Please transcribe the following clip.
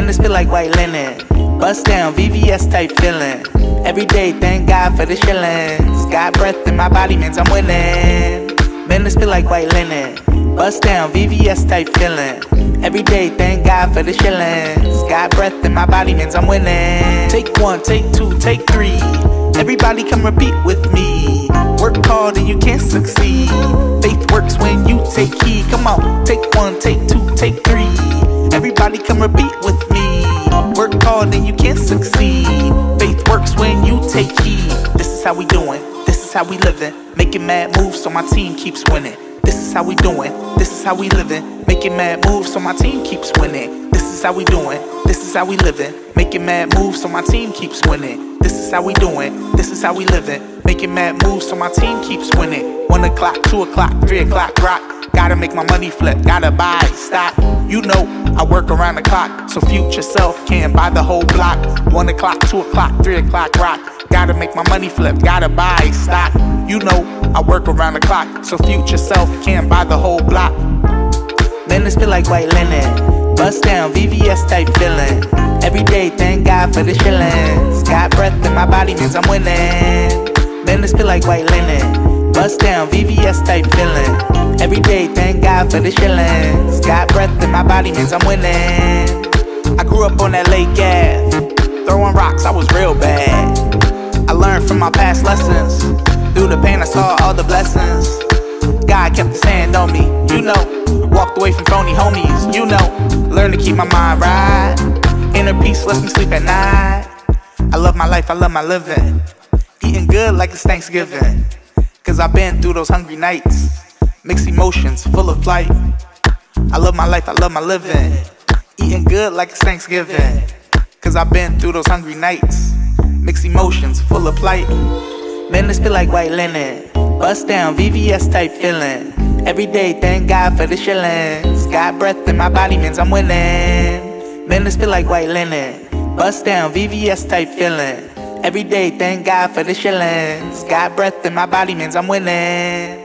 this feel like white linen. Bust down, VVS type feeling. Every day, thank God for the shillings. Got breath in my body, means I'm winning. Man, this feel like white linen. Bust down, VVS type feeling. Every day, thank God for the shillings. Got breath in my body, means I'm winning. Take one, take two, take three. Everybody come repeat with me. Work hard and you can't succeed. Faith works when you take heed. Come on, take one, take two, take three. Everybody come repeat with me. Work hard and you can't succeed. Faith works when you take heed. This is how we doing, this is how we living. Making mad moves so my team keeps winning. This is how we doing, this is how we living. Making mad moves so my team keeps winning. This is how we doing, this is how we living. Making mad moves so my team keeps winning. This is how we doing, this is how we living. Making mad moves so my team keeps winning. 1 o'clock, 2 o'clock, 3 o'clock, rock. Gotta make my money flip, gotta buy stock. You know, I work around the clock, so future self can buy the whole block. 1 o'clock, 2 o'clock, 3 o'clock, rock. Gotta make my money flip, gotta buy stock. You know, I work around the clock, so future self can buy the whole block. Man, this feel like white linen. Bust down, VVS type feeling. Every day, thank God for the shillings. Got breath in my body, means I'm winning. Man, this feel like white linen. Bust down, VVS type feeling. Every day, thank God for the shillings. Got breath in my body, means I'm winning. I grew up on that Lake Ave. Throwing rocks, I was real bad. I learned from my past lessons. Through the pain, I saw all the blessings. God kept his hand on me, you know. Walked away from phony homies, you know. Learned to keep my mind right. Inner peace lets me sleep at night. I love my life, I love my living. Eating good like it's Thanksgiving. Cause I've been through those hungry nights. Mixed emotions, full of flight. I love my life, I love my living. Eating good like it's Thanksgiving. Cause I've been through those hungry nights. Mixed emotions, full of plight. Man, this feel like white linen. Bust down, VVS type feeling. Every day, thank God for the shillings. Got breath in my body, means I'm winning. Man, this feel like white linen. Bust down, VVS type feeling. Every day, thank God for the shillings. Got breath in my body, means I'm winning.